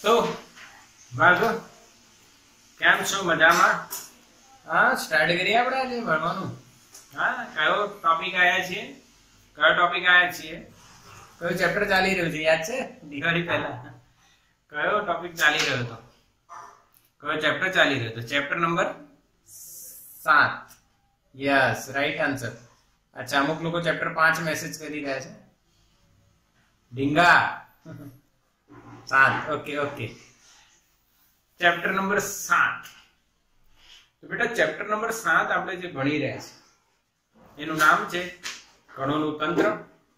તો ભાર્ગવ કેમ છો? મજામાં? હા, સ્ટાર્ટ કરીએ આપણે આજે ભણવાનું. હા, કયો ટોપિક આયા છીએ? કયો ચેપ્ટર ચાલી રહ્યું છે? યાદ છે? દિવાળી પહેલા કયો ટોપિક ચાલી રહ્યો હતો? કયો ચેપ્ટર ચાલી રહ્યો હતો? Chapter number 7. Yes, right answer. અચ્છા, અમુક લોકો ચેપ્ટર 5 મેસેજ કરી રહ્યા છે. ઢીંગા 7. ઓકે. Chapter number 7. તો બેટા ચેપ્ટર નંબર 7 આપણે જે ભણી રહ્યા છે એનું નામ છે કણોનું તંત્ર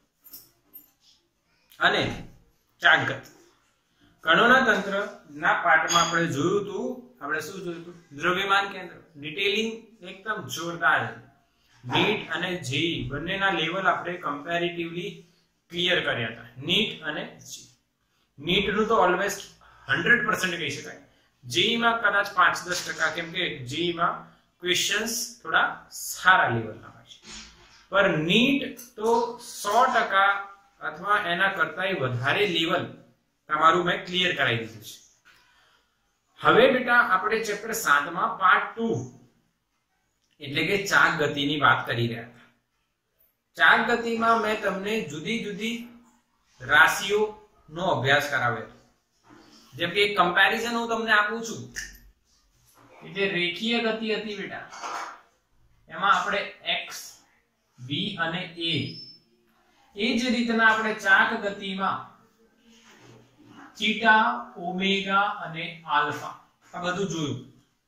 અને ચાકગતિ. કણોના તંત્ર ના પાઠમાં આપણે જોયું હતું, આપણે શું જોયું હતું? દ્રવ્યમાન કેન્દ્ર. ડિટેલિંગ એકદમ જોરદાર છે. નીટ અને જેઈ બંનેના લેવલ આપણે કમ્પેરેટિવલી ક્લિયર કર્યા હતા. નીટ અને જેઈ. નીટ નું તો ઓલવેઝ 100% કહી શકાય. જેઈ માં કદાચ 5-10%, કેમ કે જેઈ માં ક્વેશ્ચન્સ થોડા સારા લેવલના હોય છે. પર નીટ તો 100% અથવા એના કરતાંય વધારે લેવલ તમારું મેં ક્લિયર કરાવી દીધું છે. હવે બેટા આપણે ચેપ્ટર 7 માં પાર્ટ 2 એટલે કે ચાક ગતિની વાત કરી રહ્યા હતા. ચાક ગતિમાં મેં તમને જુદી જુદી રાશિઓ નો અભ્યાસ કરાવ્યો. જેમ કે કમ્પેરિઝન હું તમને આપું છું. જે રેખીય ગતિ હતી બેટા, એમાં આપણે x, v અને a, એ જ રીતના આપણે ચાક ગતિમાં થીટા, ઓમેગા અને આલ્ફા આ બધું જોયું.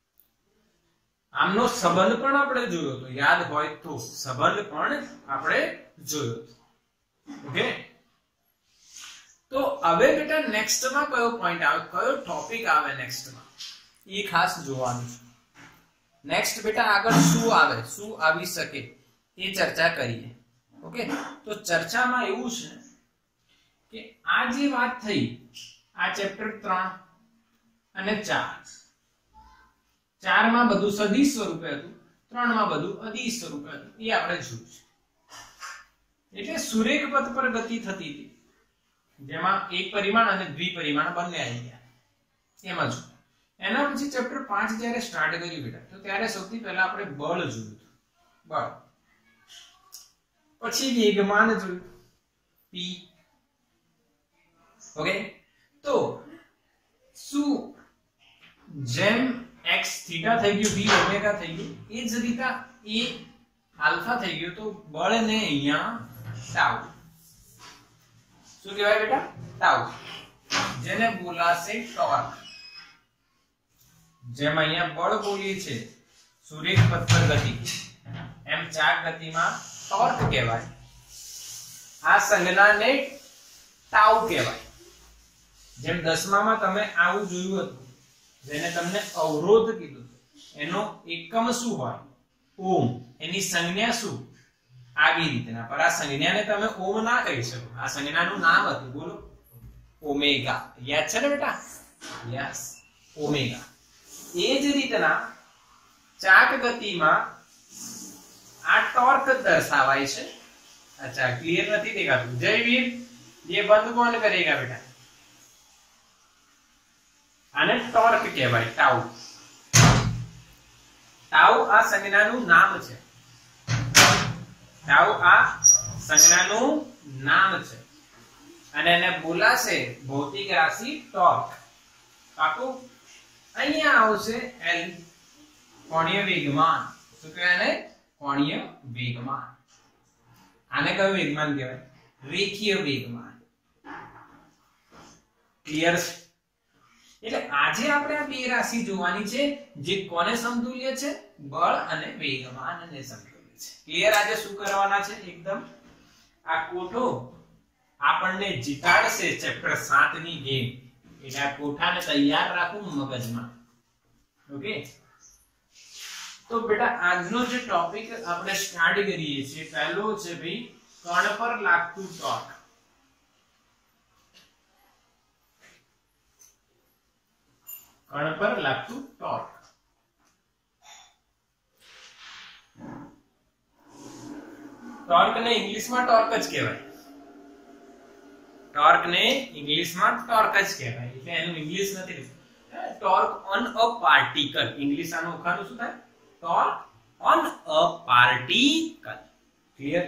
આમનો સંબંધ પણ આપણે જોયો હતો. યાદ હોય તો સંબંધ પણ આપણે જોયો હતો. ઓકે, તો હવે બેટા નેક્સ્ટમાં કયો પોઈન્ટ આવે, કયો ટોપિક આવે નેક્સ્ટમાં, એ ખાસ જોવાનું છે. નેક્સ્ટ બેટા આગળ શું આવે, શું આવી શકે એ ચર્ચા કરીએ. ઓકે, તો ચર્ચામાં એવું છે કે આ જે વાત થઈ, આ ચેપ્ટર 3 અને 4. 4 માં બધું સદિશ સ્વરૂપે હતું, 3 માં બધું અદિશ સ્વરૂપે હતું. એ આપણે જોયું છે. એટલે સુરેખ પથ પર ગતિ થતી હતી, જેમાં એક પરિમાણ અને દ્વિપરિમાણ બંને આવી ગયા. એમાં જો એના પછી ચેપ્ટર 5 જ્યારે સ્ટાર્ટ કર્યું બેટા, તો ત્યારે સૌથી પહેલા આપણે બળ જોયું હતું. બળ, પછી વેગમાન જોયું, p. ઓકે, તો શું જેમ x થીટા થઈ ગયું, v ઓમેગા થઈ ગયું, એ જ રીતે a આલ્ફા થઈ ગયું, તો બળને અહીંયા ટાઉ. શું કહેવાય બેટા? ટાઉ, જેને બોલાશે ટોર્ક. જેમ અહીંયા બળ બોલીએ છે સુરેખ પથ પર ગતિ, એમ ચાક ગતિમાં ટોર્ક કહેવાય. આ સંજ્ઞાને ટાઉ કહેવાય. જેમ 10માં તમે આવું જોયું હતું, જેને તમને અવરોધ કીધું, એનો એકમ શું હોય? ઓમ. એની સંજ્ઞા શું? આવી રીતના. પર આ સંજ્ઞાને તમે ઓમ ના કહી શકો. આ સંજ્ઞાનું નામ હતું, બોલો, ઓમેગા. યાદ છે ને બેટા? Yes, omega. એ જ રીતના ચાક ગતિમાં આ ટોર્ક દર્શાવાય છે. અચ્છા, ક્લિયર નથી દેખાતું? જયવીર, ये बंद कौन करेगा बेटा? આને ટોર્ક કહેવાય, ટાઉ. ટાઉ આ સંજ્ઞાનું નામ છે. ટાઉ આ સંજ્ઞાનું નામ છે અને એને બોલાશે ભૌતિક રાશિ ટોર્ક. પાકું? અહીંયા આવશે L, કોણીય વેગમાન. શું કહેવાય ને? કોણીય વેગમાન. આને કયું વેગમાન કહેવાય? રેખીય વેગમાન. ક્લિયર છે? એટલે આજે આપણે આ બે રાશિ જોવાની છે, જે કોને સમતુલ્ય છે? બળ અને વેગમાનને સમતુલ્ય છે. ક્લિયર? આજે શું કરવાના છે? એકદમ આ કોઠો આપણને જીતાડશે ચેપ્ટર 7 ની ગેમ. એટલે આ કોઠાને તૈયાર રાખવું મગજમાં. ઓકે, તો બેટા આજનો જે ટોપિક આપણે સ્ટાર્ટ કરીએ છીએ, પહેલો છે ભાઈ કણ પર લાગતું ટોર્ક. કણ પર લાગતું ટોર્ક. ટોર્ક ને ઇંગ્લિશમાં ટોર્ક જ કહેવાય. ટોર્ક ને ઇંગ્લિશમાં ટોર્ક જ કહેવાય, એટલે એનું ઇંગ્લિશ નથી. Torque on a particle, English આનું ઉખાનું શું થાય? Torque on a particle. Clear?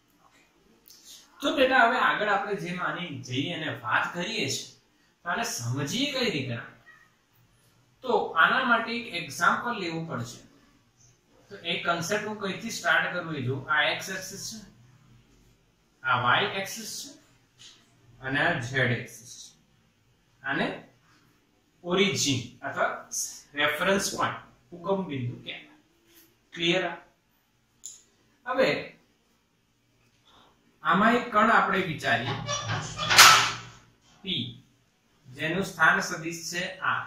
તો બેટા હવે આગળ આપણે જેમ આની જઈએ અને વાત કરીએ છીએ તો આને સમજીએ કઈ રીતે. તો આના માટે એક એક્ઝામ્પલ લેવું પડશે. તો એ કન્સેપ્ટ હું કઈથી સ્ટાર્ટ કરું એ જો. આ x એક્સિસ છે, આ y એક્સિસ છે અને આ z એક્સિસ છે. આને ઓરિજિન અથવા રેફરન્સ પોઈન્ટ, ઉગમ બિંદુ કહેવાય. ક્લિયર? હવે આમાં એક કણ આપણે વિચારીએ p, જેનું સ્થાન સદિશ છે r,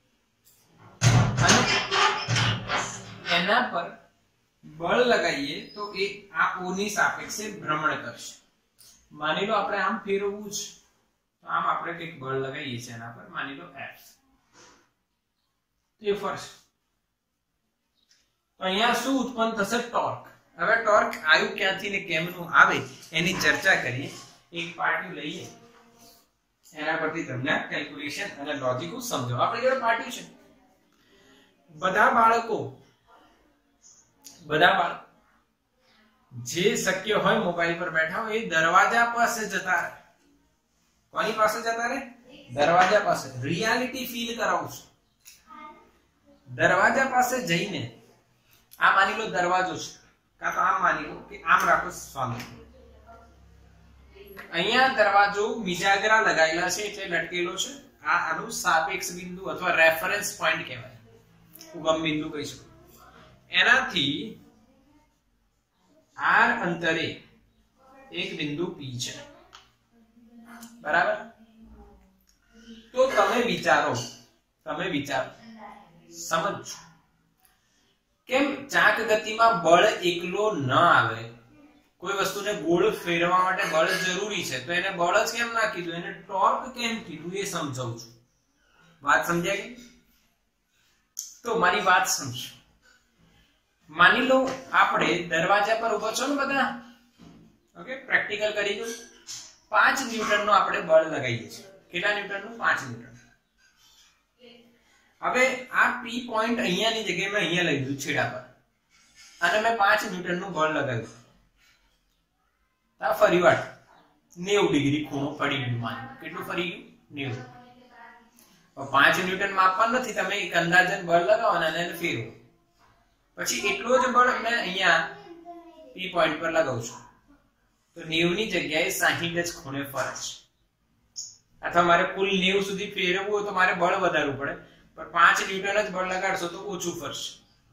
અને એના પર બળ લગાવીએ તો એ આ o ની સાપેક્ષે ભ્રમણ કરશે. માની લો આપણે આમ ફેરવવું છે, તો આમ આપણે કંઈક બળ લગાવીએ છીએ એના પર, માની લો f, તે ફરશે. તો અહીંયા શું ઉત્પન્ન થશે? ટોર્ક. હવે ટોર્ક આવ્યું ક્યાંથી ને કેમનું આવે એની ચર્ચા કરીએ. એક પાર્ટ્યું લઈએ, એના પરથી તમને કેલ્ક્યુલેશન અને લોજિક સમજો. આપણે જોડે પાર્ટ્યું છે. બધા બાળકો જે શક્ય હોય મોબાઈલ પર બેઠા હોય એ દરવાજા પાસે જતા રહે. કોની પાસે જતા રહે? દરવાજા પાસે. રિયાલિટી ફીલ કરાવું છું. દરવાજા પાસે જઈને આ માની લો દરવાજો છે, કાં તો આમ માની લો કે આમ રાખો સ્વામી. અહીંયા દરવાજો મિજાગરા લગાવેલા છે એટલે લટકેલો છે. આ આનું સાપેક્ષ બિંદુ અથવા રેફરન્સ પોઈન્ટ કહેવાય, ઉગમ બિંદુ કહીશું. એનાથી r અંતરે એક બિંદુ p છે, બરાબર? તો તમે વિચારો, સમજો કેમ ચાક ગતિમાં બળ એકલો ન આવે? કોઈ વસ્તુને ગોળ ફેરવા માટે બળ જરૂરી છે, તો એને બળ જ કેમ ના કીધું, એને ટોર્ક કેમ કીધું એ સમજાવું છું. વાત સમજાય ગઈ? તો મારી વાત સમજો. માની લો આપણે દરવાજા પર ઉભા છો ને બધા, ઓકે, પ્રેક્ટિકલ કરી દો. 5 ન્યૂટનનો આપણે બળ લગાવીએ છીએ. કેટલા ન્યૂટનનું? 5 ન્યૂટન. હવે આ p પોઈન્ટ અહીંયાની જગ્યાએ મેં અહીંયા લઈ દીધું છેડા પર, અને મેં 5 ન્યૂટનનું બળ લગાવ્યું. આ ફરી વાર 90 ડિગ્રી ખૂણો ફરી ગયું. માનો કેટલું ફરી ગયું? 90. 5 ન્યૂટન માપવાનું નથી, તમે એક અંદાજન બળ લગાવો અને એને ફેરવો. પછી એટલો જ બળ મેં અહીંયા p પોઈન્ટ પર લગાવું છું, તો 90 ની જગ્યાએ 60 જ ખૂણે ફરે છે. અથવા મારે કુલ 90 સુધી ફેરવવું હોય તો મારે બળ વધારવું પડે, પણ 5 ન્યૂટન જ બળ લગાડશો તો ઓછું ફરશે.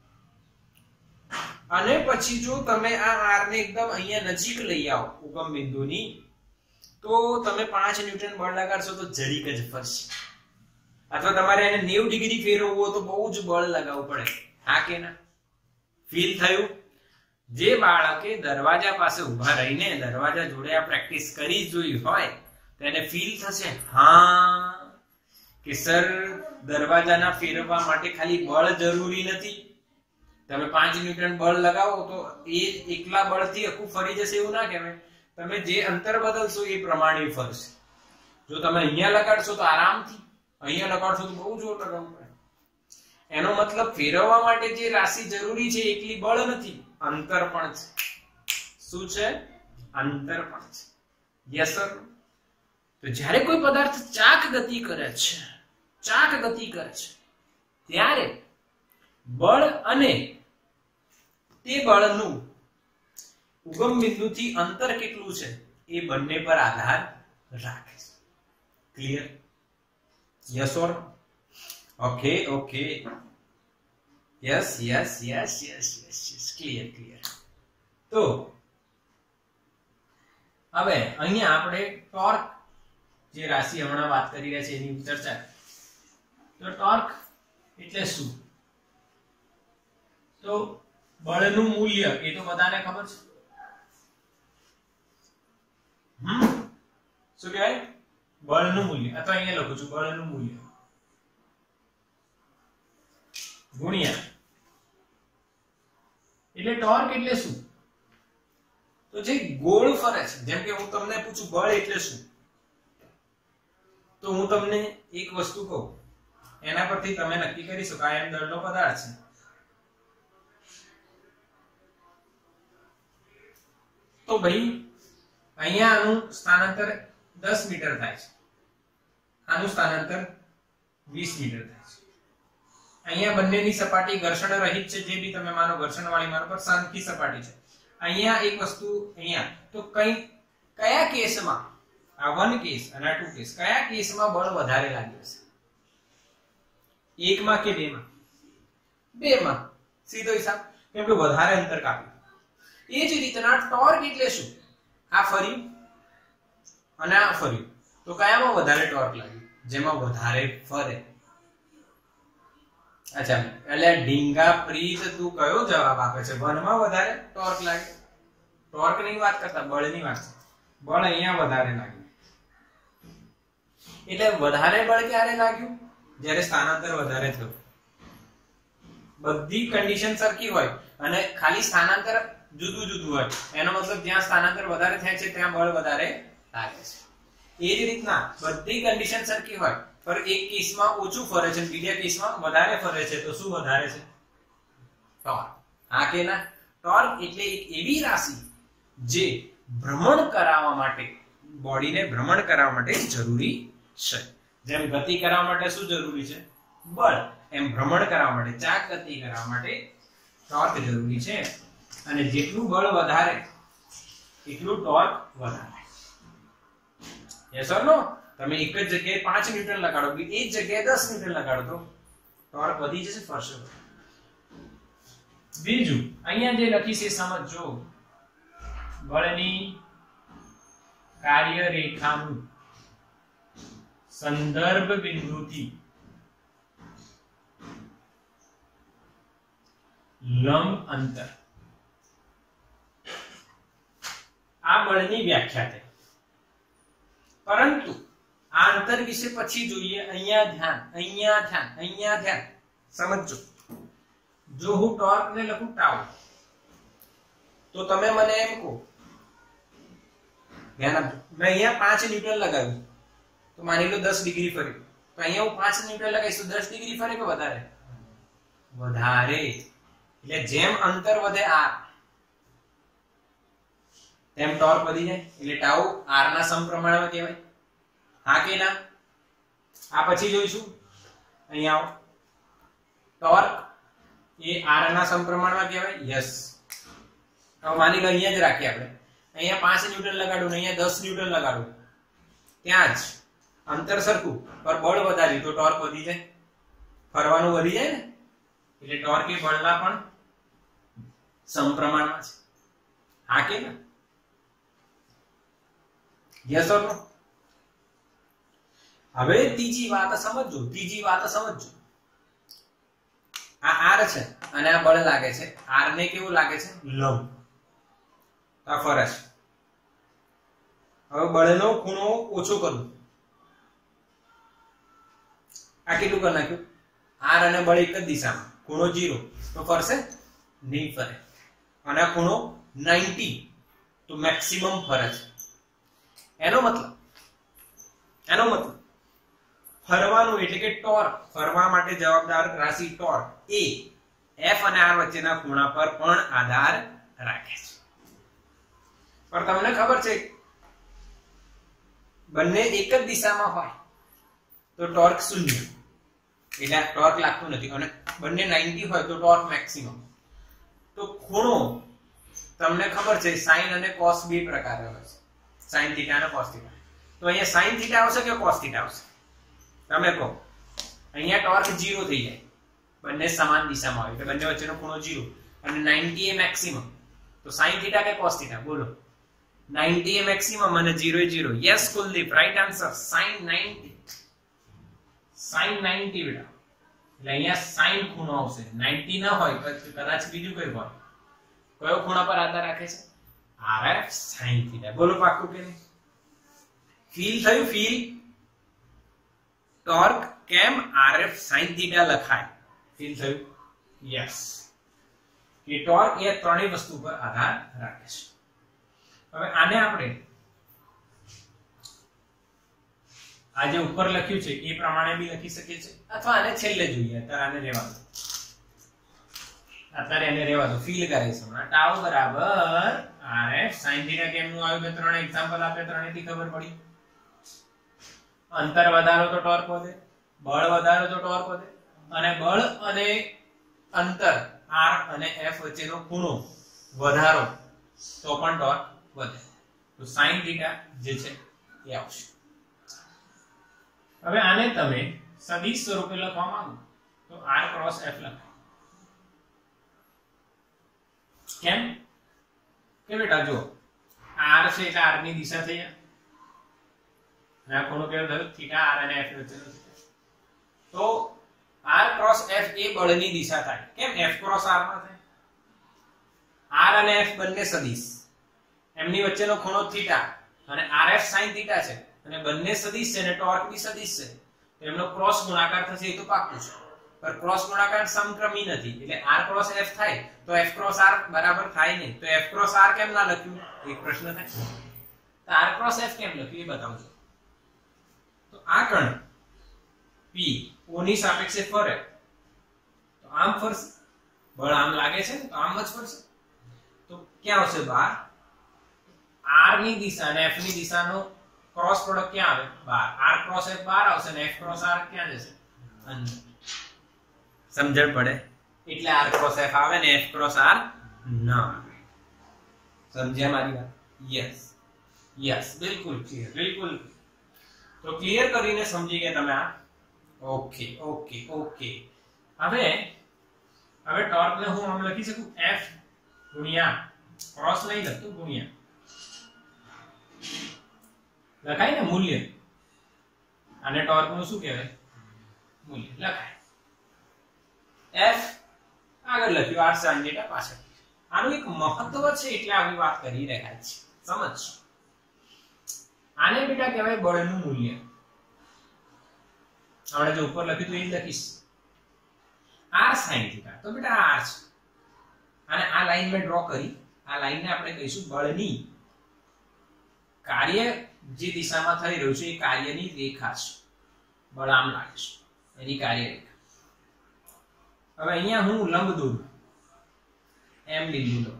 અને પછી જો તમે આ r ને એકદમ અહીંયા નજીક લઈ આવો ઉગમ બિંદુની, તો તમે 5 ન્યૂટન બળ લગાડશો તો જરીક જ ફરશે. અથવા તમારે એને 90 ડિગ્રી ફેરવવું હોય તો બહુ જ બળ લગાવવું પડે. હા કે ના? ફીલ થયું? જે બાળકે દરવાજા પાસે ઊભા રહીને દરવાજા જોડે આ પ્રેક્ટિસ કરી જોઈ હોય તો એને ફીલ થશે, હા કે સર દરવાજાના ફેરવવા માટે ખાલી બળ જરૂરી નથી. તમે 5 ન્યૂટન બળ લગાવો તો એ એકલા બળથી આખું ફરી જશે એવું ના કહેવાય. તમે જે અંતર બદલશો એ પ્રમાણે ફરશે. જો તમે અહીંયા લગાડશો તો આરામથી, અહીંયા લગાડશો તો બહુ જોર લગાવવું પડે. એનો મતલબ ફેરવવા માટે જે રાશિ જરૂરી છે એકલી બળ નથી, અંતર પણ છે. શું છે? અંતર પણ છે. Yes sir? તો જ્યારે કોઈ પદાર્થ ચાક ગતિ કરે છે, ત્યારે બળ અને તે બળનું ઉગમ બિંદુથી અંતર કેટલું છે એ બંને પર આધાર રાખે છે. Clear? Yes or? Okay. Yes. Clear. તો હવે અહીંયા આપણે ટોર્ક જે રાશિ હમણાં વાત કરી રહ્યા છે એની ચર્ચા. તો ટોર્ક એટલે શું? તો બળનું મૂલ્ય એ તો બધાને ખબર છે. શું કહેવાય? બળનું મૂલ્ય. અથવા અહીંયા લખું છું બળનું મૂલ્ય ગુણ્યા, એટલે ટોર્ક એટલે શું? તો જે ગોળ ફરે છે, જેમ કે હું તમને પૂછું બળ એટલે શું, તો હું તમને એક વસ્તુ કહું, એના પરથી તમે નક્કી કરી શકો આ એમ દળનો પદાર્થ છે. તો ભાઈ અહીંયા આનું સ્થાનાંતર 10 મીટર થાય છે, આનું સ્થાનાંતર 20 મીટર થાય છે. અહીંયા બંનેની સપાટી ઘર્ષણ રહિત છે, જે બી તમે માનો ઘર્ષણ વાળી માનો, પર શાંતિ સપાટી છે. અહીંયા એક વસ્તુ અહીંયા તો કયા કેસમાં આ 1 કેસ અને આ 2 કેસ કયા કેસમાં બળ વધારે લાગ્યું છે? એકમાં કે બેમાં? બેમાં. સીધો હિસાબ, કેમ કે વધારે અંતર કાપ્યું. એ જ રીતના ટોર્ક એટલે શું? આ ફર્યું અને આ ફર્યું, તો કયામાં વધારે ટોર્ક લાગ્યું? જેમાં વધારે ફરે. અચ્છા, એટલે ઢીંગા પ્રીત તું કયો જવાબ આપે છે? 1 માં વધારે ટોર્ક લાગે. ટોર્ક ની વાત કરતા બળની વાત છે. બળ અહીંયા વધારે લાગ્યું. એટલે વધારે બળ ક્યારે લાગ્યું? જ્યારે સ્થાનાંતર વધારે થયું. બધી કન્ડિશન સરખી હોય અને ખાલી સ્થાનાંતર જુદું જુદું હોય, એનો મતલબ જ્યાં સ્થાનાંતર વધારે થાય છે ત્યાં બળ વધારે લાગે છે. એ જ રીતના બધી કન્ડિશન સરખી હોય પર એક કેસમાં ઓછું ફરે છે, બીજા કેસમાં વધારે ફરે છે, તો શું વધારે છે? ટોર્ક. હા કે ના? ટોર્ક એટલે એક એવી રાશિ જે ભ્રમણ કરાવવા માટે, બોડીને ભ્રમણ કરાવવા માટે જરૂરી છે. જેમ ગતિ કરાવવા માટે શું જરૂરી છે? બળ. એમ ભ્રમણ કરાવવા માટે, ચાક ગતિ કરાવવા માટે ટોર્ક જરૂરી છે. અને જેટલું બળ વધારે એટલું ટોર્ક વધારે. Yes or no? તમે એક જ જગ્યાએ 5 ન્યૂટન લગાડો, એ જ જગ્યાએ 10 ન્યૂટન લગાડો તો ટોર્ક વધી જશે, ફરશે. બીજું અહીંયા જે લખી છે સમજજો. બળની કાર્યરેખાનું સંદર્ભ બિંદુથી લંબ અંતર, આ બળની વ્યાખ્યા છે. પરંતુ આ અંતર વિશે પછી જોઈએ. અહીંયા ધ્યાન, અહીંયા ધ્યાન, અહીંયા ધ્યાન. સમજજો. જો હું ટોર્ક ને લખું ટાઉ, તો તમે મને એમ કહો, ધ્યાન આપજો, મેં અહીંયા 5 ન્યૂટન લગાવ્યું, તો માની લો 10 ડિગ્રી ફર્યું, તો અહીંયા હું 5 ન્યૂટન લગાવીશ તો 10 ડિગ્રી ફરે કે વધારે? વધારે. એટલે જેમ અંતર વધે r, તેમ ટોર્ક વધી જાય. એટલે ટાઉ r ના સમપ્રમાણમાં કહેવાય. હા કે ના? આ પછી જોઈશું. અહીંયા આવો. ટોર્ક એ r ના સમપ્રમાણમાં કહેવાય. યસ. હવે માની લો અહીંયા જ રાખીએ આપણે. અહીંયા 5 ન્યૂટન લગાડું ને અહીંયા 10 ન્યૂટન લગાડું, ત્યાં જ અંતર સરખું પર બળ વધાર્યું તો ટોર્ક વધી જાય. ફરવાનું વધી જાય ને, એટલે ટોર્ક એ બળના પણ સમપ્રમાણમાં છે. હા કે ના? Yes or no? હવે ત્રીજી વાત સમજજો. ત્રીજી વાત સમજજો. આ r છે અને આ બળ લાગે છે. r ને કેવું લાગે છે? લંબ. આ ફરે છે. હવે બળનો ખૂણો ઓછો કરું. આ કેટલું કરી નાખ્યું? r અને બળ એક જ દિશામાં, ખૂણો 0, તો ફરશે નહીં? ફરે. અને આ ખૂણો 90, તો મેક્સિમમ ફરે છે. એનો મતલબ ફરવાનું એટલે કે ટોર્ક, ફરવા માટે જવાબદાર રાશિ ટોર્ક એ f અને r વચ્ચેના ખૂણા પર પણ આધાર રાખે છે. પણ તમને ખબર છે બંને એક જ દિશામાં હોય તો ટોર્ક 0, એટલે ટોર્ક લાગતું નથી. અને બંને 90 હોય તો ટોર્ક મેક્સિમમ. તો ખૂણો તમને ખબર છે sin અને cos બે પ્રકાર હોય છે, sin θ અને cos θ. તો અહીંયા sin θ આવશે કે cos θ આવશે? તમે કહો. અહીંયા ટોર્ક 0 થઈ જાય, બંને સમાન દિશામાં હોય એટલે બંને વચ્ચેનો ખૂણો 0 અને 90 એ મેક્સિમમ. તો sin θ કે cos θ? બોલો. 90 એ મેક્સિમમ અને 0 એ 0. Yes Kuldeep, right answer sin 90. sin 90 બેટા. એટલે અહીંયા sin ખૂણો આવશે. 90 ના હોય કદાચ બીજું કઈ હોય. કયો ખૂણા પર આધાર રાખે છે? rf sin θ. બોલો પાક્કું કે નહીં? ફીલ થયું? ફીલ? ટોર્ક કેમ rf sin θ લખાય? ફીલ થયું? યસ. કે ટોર્ક એ ત્રણેય વસ્તુ પર આધાર રાખે છે. હવે આને આપણે આ જે ઉપર લખ્યું છે એ પ્રમાણે બી લખી શકીએ છીએ અથવા આને છેલ્લે જોઈએ. અત્યારે આને રહેવા દો, અત્યારે એને રહેવા દો, ફીલ કરીશું. ટાઉ બરાબર rf sin θ કેમનું આવ્યું? મેં 3 એક્ઝામ્પલ આપ્યા, ત્રણેયથી ખબર પડી. અંતર વધારો તો ટોર્ક વધે, બળ વધારો તો ટોર્ક વધે, અને બળ અને અંતર r અને f વચ્ચેનો ખૂણો વધારો તો પણ ટોર્ક વધે. તો sin θ જે છે એ આવશે. હવે આને તમે સદિશ સ્વરૂપે લખવા માંગો તો r ક્રોસ f લખાય. કેમ કે બેટા જો r છે એટલે r ની દિશા થઈ જાય, અને આ ખૂણો કેવો થયો? થીટા. r અને f વચ્ચેનો તો r ક્રોસ f એ બળની દિશા થાય. કેમ? f ક્રોસ r માં થાય. r અને f બંને સદિશ, એમની વચ્ચેનો ખૂણો થીટા, અને rf sin થીટા છે, અને બંને સદિશ છે અને ટોર્ક બી સદિશ છે, તો એમનો ક્રોસ ગુણાકાર થશે. એ તો પાક્કું છે, પર ક્રોસ ગુણાકાર સમક્રમી નથી, એટલે r ક્રોસ f થાય તો f ક્રોસ r બરાબર થાય નહીં. તો f ક્રોસ r કેમ ના લખ્યું? એક પ્રશ્ન થાય. તો r ક્રોસ f કેમ લખ્યું એ બતાવજો. તો આ કણ p o ની સાપેક્ષે ફરે તો આમ ફરશે, બળ આમ લાગે છે તો આમ જ ફરશે. તો ક્યાં આવશે બહાર? r ની દિશા અને f ની દિશાનો ક્રોસ પ્રોડક્ટ ક્યાં આવે? બહાર. r ક્રોસ f બહાર આવશે અને f ક્રોસ r ક્યાં જશે? અંદર. સમજણ પડે? એટલે r ક્રોસ f આવે ને f ક્રોસ r ન આવે. સમજ્યા મારી વાત? યસ યસ, બિલકુલ ક્લિયર, બિલકુલ. તો ક્લિયર કરીને સમજી ગયા તમે આ? Okay okay okay. હવે ટોર્ક ને હું આમ લખી શકું f ગુણ્યા, ક્રોસ નહીં લખતું, ગુણ્યા લખાય ને મૂલ્ય. અને ટોર્ક નું શું કહેવાય? મૂલ્ય લખાય. f આગળ લખ્યું, r sin θ પાછળ. આનું એક મહત્વ છે એટલે આવી વાત કરી રહ્યા છે. સમજ? આને બેટા કહેવાય બળનું મૂલ્ય. આપણે જો ઉપર લખ્યું તો એ લખીશ r sin θ. તો બેટા r છે, અને આ લાઈન મેં ડ્રો કરી. આ લાઈનને આપણે કહીશું બળની કાર્ય જે દિશામાં થઈ રહ્યું છે એ કાર્યની રેખા છે. બળ આમ લાગે છે, એની કાર્ય રેખા. હવે અહીંયા હું લંબ દોરું, એમ બિંદુ લો.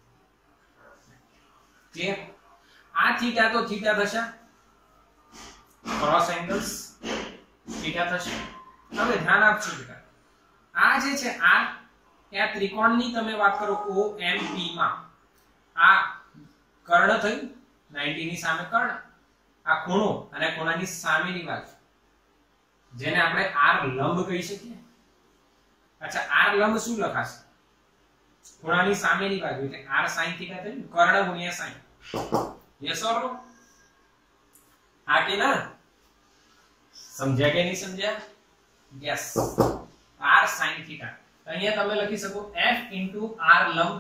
ક્લિયર? આ થીટા તો થીટા થશે, ક્રોસ એંગલ્સ થીટા થશે. હવે ધ્યાન આપજો બેટા, આ જે છે આ ત્રિકોણની તમે વાત કરો OMP માં, આ કર્ણ થયું, 90 ની સામે કર્ણ, આ ખૂણો અને ખૂણાની સામેની બાજુ, જેને આપણે r લંબ કહી શકીએ. અચ્છા, r લંબ શું લખાશે? ખૂણાની સામેની બાજુ, એટલે r sin θ થયું, કર્ણ ગુણ્યા sin. Yes or no? હા કે ના? સમજ્યા કે નહીં સમજ્યા? યસ. r sin θ. અહીંયા તમે લખી શકો f r લંબ.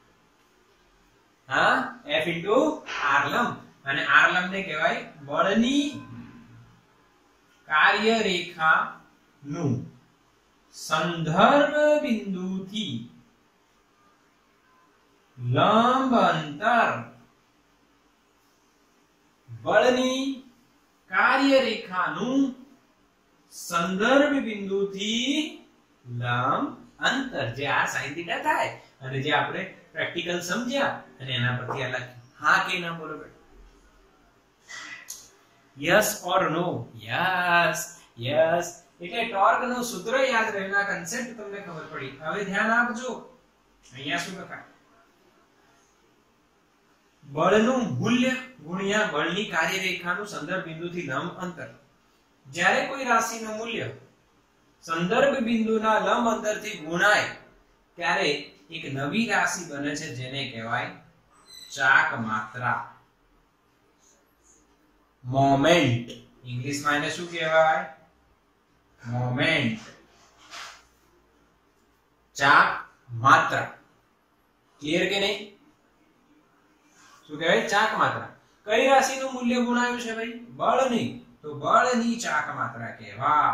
હા, f r લંબ. અને r લંબ ને કહેવાય બળની કાર્ય રેખા નું સંદર્ભ બિંદુથી લંબ અંતર. બળની કાર્ય રેખાનું સંદર્ભ બિંદુથી લંબ અંતર, જે r sin θ થાય, અને જે આપણે પ્રેક્ટિકલ સમજ્યા અને એના પરથી આ લખ્યું. હા કે ના બોલો બેટા? Yes or no? Yes yes. એટલે ટોર્ક નું સૂત્ર યાદ રહેલા, કન્સેપ્ટ તમને ખબર પડી. હવે ધ્યાન આપજો, અહીંયા શું લખાય? બળનું મૂલ્ય ગુણ્યા બળની કાર્યરેખાનું સંદર્ભ બિંદુથી લંબ અંતર. જ્યારે કોઈ રાશિનું મૂલ્ય સંદર્ભ બિંદુના લંબ અંતરથી ગુણાય ત્યારે એક નવી રાશિ બને છે, જેને કહેવાય ચાક માત્રા, મોમેન્ટ. ઇંગ્લિશમાં એને શું કહેવાય? મોમેન્ટ. ચાક માત્રા. ક્લિયર કે નહીં? શું કહેવાય? ચાક માત્રા. કઈ રાશિનું મૂલ્ય ગુણાયું છે ભાઈ? બળની. તો બળની ચાક માત્રા કહેવાય.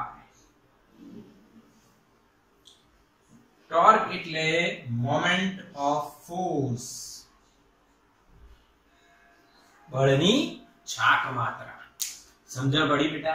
ટોર્ક એટલે મોમેન્ટ ઓફ ફોર્સ, બળની ચાક માત્રા. સમજણ પડી બેટા?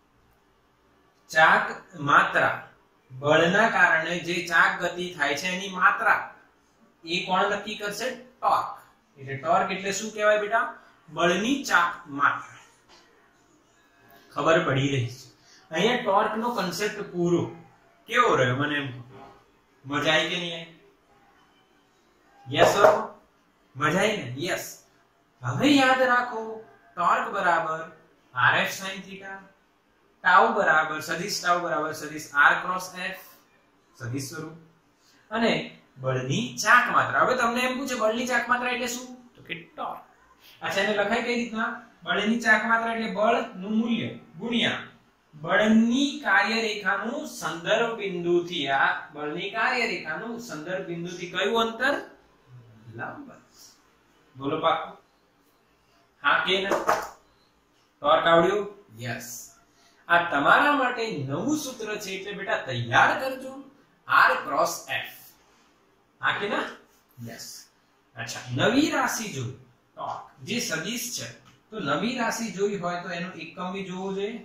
ચાક માત્રા, બળના કારણે જે ચાક ગતિ થાય છે એની માત્રા એ કોણ નક્કી કરશે? ટોર્ક. એટલે ટોર્ક એટલે શું કહેવાય બેટા? બળની ચાક માત્રા. ખબર પડી રહી છે? અહીંયા ટોર્ક નો કન્સેપ્ટ પૂરો કેવો રહ્યો મને એમ મજા આવી કે નહીં આવી? Yes or no? મજા આવી ને? યસ. હવે યાદ રાખો, ટોર્ક બરાબર rf sin થીટા, ટાઉ બરાબર સદિશ r ક્રોસ f સદિશ સ્વરૂપ, અને બળની ચાક માત્રા. હવે તમને એમ પૂછે બળની ચાક માત્રા એટલે શું? તો કે ટોર્ક. અચ્છા, એને લખાય કઈ રીતના? બળની ચાક માત્રા એટલે બળનું મૂલ્ય ગુણ્યા બળની કાર્યરેખાનું સંદર્ભ બિંદુથી, આ બળની કાર્યરેખાનું સંદર્ભ બિંદુથી કયું અંતર? લંબ. બોલો પાક્કું? હા કે ના? ટોર્ક આવડ્યું? યસ. આ તમારા માટે નવું સૂત્ર છે એટલે બેટા તૈયાર કરજો, r ક્રોસ f. હા કે ના? યસ. અચ્છા, નવી રાશિ જોઈ ટોર્ક જે સદિશ છે, તો નવી રાશિ જોઈ હોય તો એનું એકમ બી જોવું જોઈએ.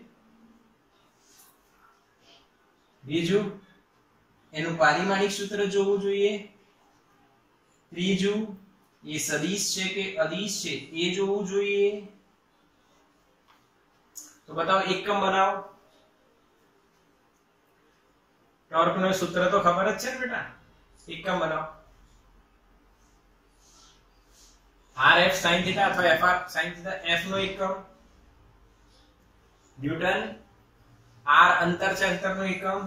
બીજું, એનું પારિમાણિક સૂત્ર જોવું જોઈએ. ત્રીજું, એ સદિશ છે કે અદિશ છે એ જોવું જોઈએ. તો બતાવો, એકમ બનાવો. ટોર્ક નું સૂત્ર તો ખબર જ છે ને બેટા? એકમ બનાવો. rf sin θ અથવા fr sin θ, f નો એકમ ન્યૂટન, r અંતર છે અંતરનો એકમ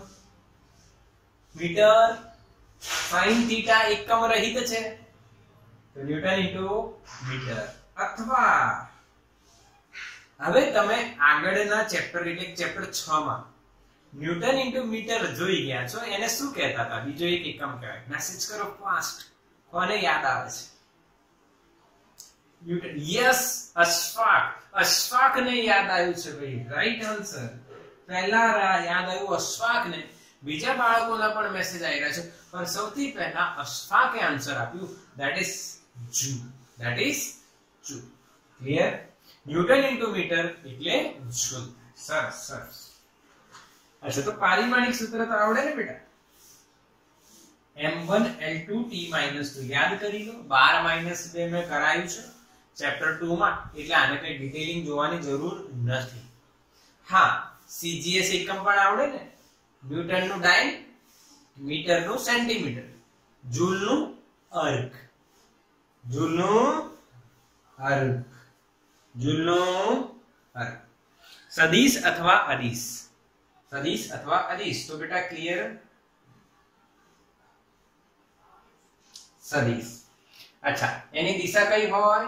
મીટર, sin θ એકમ રહિત છે તો ન્યૂટન ઇન્ટુ મીટર. અથવા હવે તમે આગળના ચેપ્ટર એટલે ચેપ્ટર 6 માં ન્યૂટન ઇન્ટુ મીટર જોઈ ગયા છો, એને શું કહેતા હતા? બીજો એક એકમ કહેવાય. મેસેજ કરો ફાસ્ટ, કોને યાદ આવે છે? ન્યૂટન. યસ, અશ્ફાક. અશ્ફાક ને યાદ આવ્યું છે ભાઈ, રાઈટ આન્સર. પહેલા યાદ આવ્યું અશ્ફાક ને, બીજા બાળકોના પણ મેસેજ આવી રહ્યા છે, પણ સૌથી પહેલા અશ્ફાકે આન્સર આપ્યું. That is joule. That is joule. Clear? Newton into metre એટલે જૂલ. સરસ સરસ. અચ્છા, તો પારિમાણિક સૂત્ર તો આવડે ને બેટા? m1l2t - 2 યાદ કરી લો. 12 - 2 મેં કરાયું છે ચેપ્ટર 2 માં, એટલે આને કઈ ડિટેલિંગ જોવાની જરૂર નથી. હા, CGS એકમ પણ આવડે ને? ન્યૂટન નું ડાયન, મીટર નું સેન્ટીમીટર, જૂલ નું અર્ક, જૂલ નું અર્ક, જૂલ નું અર્ક. સદિશ અથવા અદિશ, સદિશ અથવા અદિશ. તો બેટા ક્લિયર? સદિશ. અચ્છા, એની દિશા કઈ હોય?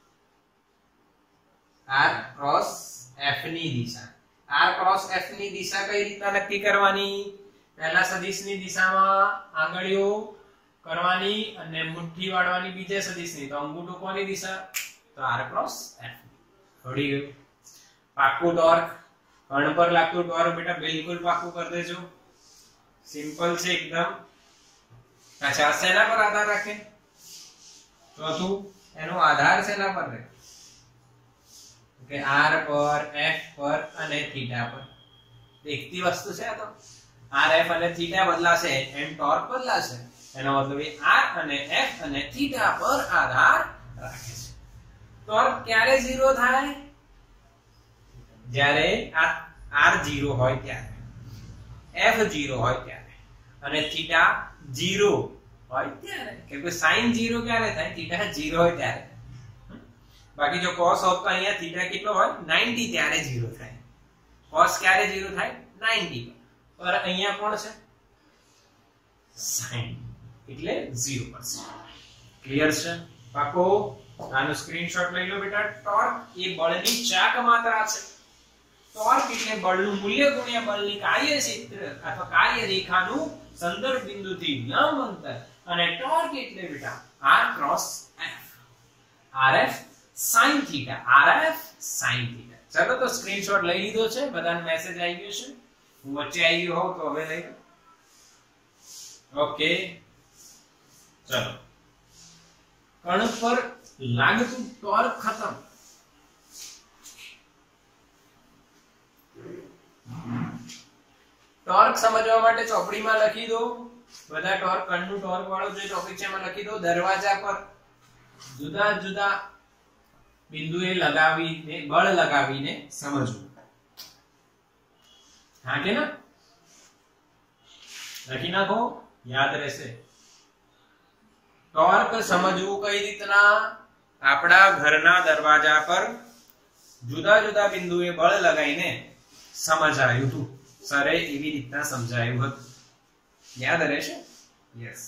r ક્રોસ f ની દિશા. r ક્રોસ f ની દિશા કઈ રીતના નક્કી કરવાની? પહેલા સદિશની દિશામાં આંગળીઓ કરવાની અને મુઠ્ઠી વાળવાની બીજે સદિશની. તો અંગૂઠો કોની દિશા? તો r ક્રોસ f. આવડી ગયું? પાક્કું ટોર્ક, કણ પર લાગતું ટોર્ક બેટા બિલકુલ પાક્કું કરી દેજો. સિમ્પલ છે એકદમ. અચ્છા, શેના પર આધાર રાખે? ચોથું, એનો આધાર શેના પર રહે? કે r પર, f પર અને થીટા પર. એકતી વસ્તુ છે આ તો. r, f અને થીટા બદલાશે એમ ટોર્ક બદલાશે. એનો મતલબ એ r અને f અને થીટા પર આધાર રાખે છે. ટોર્ક ક્યારે 0 થાય? જ્યારે આ r 0 હોય ત્યારે, f 0 હોય ત્યારે અને થીટા 0 હોય ત્યારે. કેમ કે sin 0 ક્યારે થાય? થીટા 0 હોય ત્યારે. બાકી જો cos હોત તો અહીંયા થીટા કેટલો હોય? 90 ત્યારે 0 થાય. cos ક્યારે 0 થાય? 90 પર. અહીંયા કોણ છે? sin, એટલે 0%. ક્લિયર છે? પાકો? આનો સ્ક્રીનશોટ લઈ લો બેટા. ટોર્ક એ બળની ચાક માત્રા છે. ટોર્ક એટલે બળનું મૂલ્ય ગુણ્યા બળની કાર્યક્ષેત્ર અથવા કાર્યરેખાનું સંદર્ભ બિંદુથી લંબ અંતર. અને ટોર્ક એટલે બેટા r cross f. rf sin θ, rf sin θ. ચલો, તો સ્ક્રીનશોટ લઈ લીધો છે, બધાને મેસેજ આવી ગયો છે. હું વચ્ચે આવી ગયો હોઉં તો હવે લઈ લો. ઓકે, ચલો. કણ પર લાગતું ટોર્ક ખતમ. ટોર્ક સમજવા માટે ચોપડીમાં લખી દો. બધા ટોર્ક કણનું ટોર્ક વાળો જે ટોપિક છે એમાં લખી દો. દરવાજા પર જુદા જુદા બિંદુએ લગાવીને બળ લગાવીને સમજવું. હા કે ના? લખી નાખો, યાદ રહેશે. ટોર્ક સમજવું કઈ રીતના? આપણા ઘરના દરવાજા પર જુદા જુદા બિંદુએ બળ લગાવીને સમજાયું હતું. સરે એવી રીતના સમજાયું હતું. યાદ રહેશે? યસ.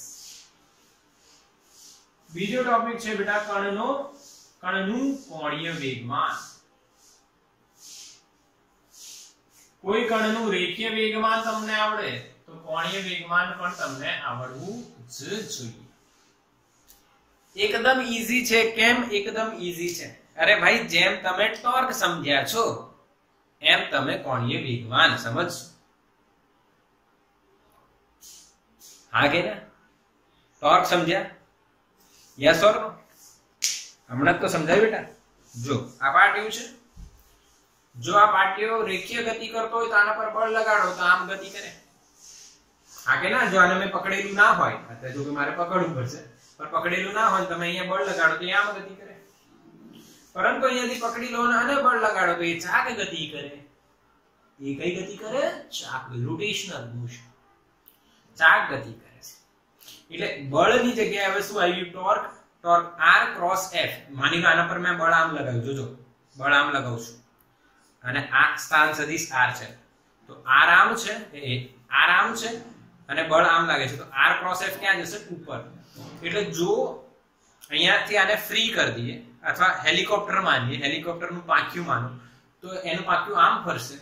બીજો ટોપિક છે બેટા કણનું કોણીય વેગમાન. કોઈ કણનું રેખીય વેગમાન તમને આવડે તો કોણીય વેગમાન પણ તમને આવડવું જ જોઈએ. એકદમ ઈઝી છે. કેમ એકદમ ઈઝી છે? અરે ભાઈ, જેમ તમે ટોર્ક સમજ્યા છો એમ તમે કોણીય વેગમાન સમજશો. હા કે ના? ટોર્ક સમજ્યા? Yes or no? હમણાં તો સમજાય બેટા. જો આ પાટિયું છે, જો આ પાટિયો રેખીય ગતિ કરતો હોય તો આના પર બળ લગાડો તો આમ ગતિ કરે. હા કે ના? જો આને મેં પકડેલું ના હોય, અત્યારે જો કે મારે પકડવું પડશે, પણ પકડેલું ના હોય તમે અહીંયા બળ લગાડો તો આમ ગતિ કરે. પરંતુ અહીંયાથી પકડી લો અને બળ લગાડો તો એ ચાક ગતિ કરે. એ કઈ ગતિ કરે? ચાક, રોટેશનલ મોશન. ચાક ગતિ કરે છે. એટલે બળની જગ્યાએ હવે શું આવ્યું? Torque. Torque R cross F. માની લો આના પર મેં બળ આમ લગાવ્યું. જોજો, બળ આમ લગાવું છું અને આ સ્થાન સદિશ R છે તો R આમ છે, R આમ છે અને બળ આમ લાગે છે તો R ક્રોસ F ક્યાં જશે? ઉપર. એટલે જો અહીંયાથી આને ફ્રી કરી દઈએ અથવા હેલિકોપ્ટર માનીએ, હેલિકોપ્ટરનું પાંખિયું માનો તો એનું પાંખિયું આમ ફરશે